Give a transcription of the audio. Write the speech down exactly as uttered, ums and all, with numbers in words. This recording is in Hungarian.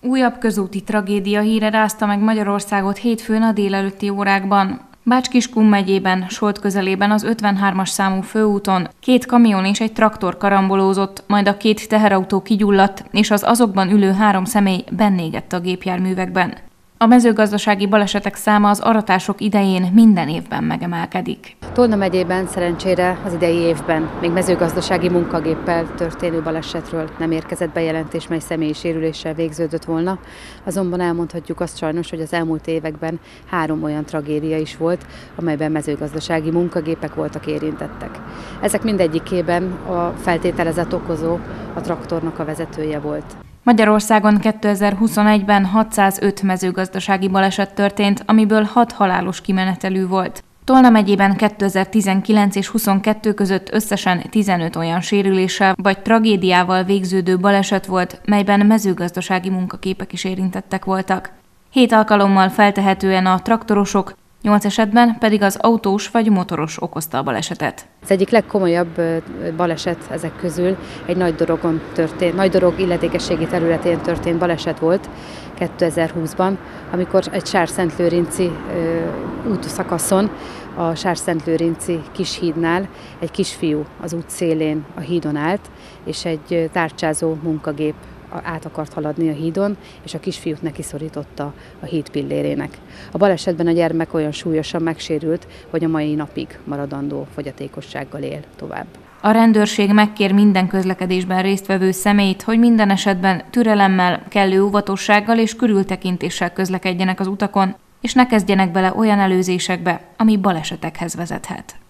Újabb közúti tragédia híre rázta meg Magyarországot hétfőn a délelőtti órákban. Bács-Kiskun megyében, Solt közelében az ötvenhármas számú főúton két kamion és egy traktor karambolózott, majd a két teherautó kigyulladt, és az azokban ülő három személy bennégett a gépjárművekben. A mezőgazdasági balesetek száma az aratások idején minden évben megemelkedik. Tolna megyében szerencsére az idei évben még mezőgazdasági munkagéppel történő balesetről nem érkezett bejelentés, mely személyi sérüléssel végződött volna. Azonban elmondhatjuk azt sajnos, hogy az elmúlt években három olyan tragédia is volt, amelyben mezőgazdasági munkagépek voltak érintettek. Ezek mindegyikében a feltételezett okozó a traktornak a vezetője volt. Magyarországon kétezer-huszonegyben hatszázöt mezőgazdasági baleset történt, amiből hat halálos kimenetelű volt. Tolna megyében kétezer-tizenkilenc és huszonkettő között összesen tizenöt olyan sérüléssel vagy tragédiával végződő baleset volt, melyben mezőgazdasági munkaképek is érintettek voltak. Hét alkalommal feltehetően a traktorosok, nyolc esetben pedig az autós vagy motoros okozta a balesetet. Az egyik legkomolyabb baleset ezek közül egy nagy dorogon történt, nagy dorog illetékességi területén történt baleset volt kétezer-húszban, amikor egy Sárszentlőrinci útszakaszon, a Sárszentlőrinci Kishídnál egy kisfiú az út szélén a hídon állt, és egy tárcsázó munkagép át akart haladni a hídon, és a kisfiút neki szorította a híd pillérének. A balesetben a gyermek olyan súlyosan megsérült, hogy a mai napig maradandó fogyatékossággal él tovább. A rendőrség megkér minden közlekedésben résztvevő személyt, hogy minden esetben türelemmel, kellő óvatossággal és körültekintéssel közlekedjenek az utakon, és ne kezdjenek bele olyan előzésekbe, ami balesetekhez vezethet.